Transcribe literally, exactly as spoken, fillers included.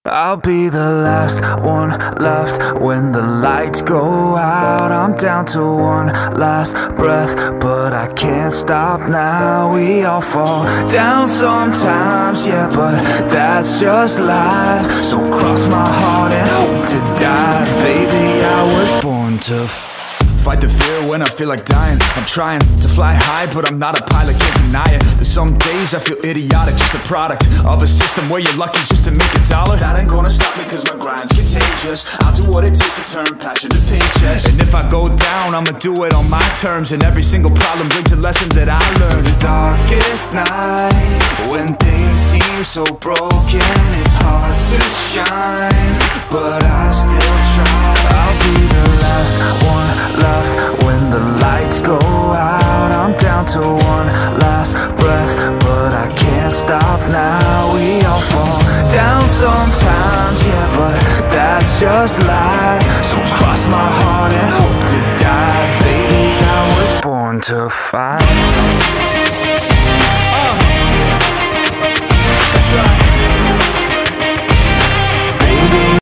I'll be the last one left when the lights go out. I'm down to one last breath, but I can't stop now. We all fall down sometimes, yeah, but that's just life. So cross my heart and hope to die. Baby, I was born to fight the fear when I feel like dying. I'm trying to fly high, but I'm not a pilot, can't deny it. There's some days I feel idiotic, just a product of a system where you're lucky just to make a dollar. That ain't gonna stop me cause my grind's contagious. I'll do what it takes to turn passion to paychecks. And if I go down, I'ma do it on my terms. And every single problem brings a lesson that I learned. The darkest nights, when things seem so broken, it's hard to shine, but I still try. I'll be the last one left when the lights go out. I'm down to one last breath, but I can't stop now. We all fall down sometimes, yeah, but that's just life. So cross my heart and hope to die. Baby, I was born to fight.